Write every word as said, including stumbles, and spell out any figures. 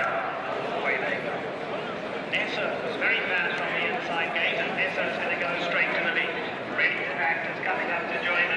Away they go. Nessa was very fast from the inside gate, and Nessa is going to go straight to the lead. Ready to act is coming up to join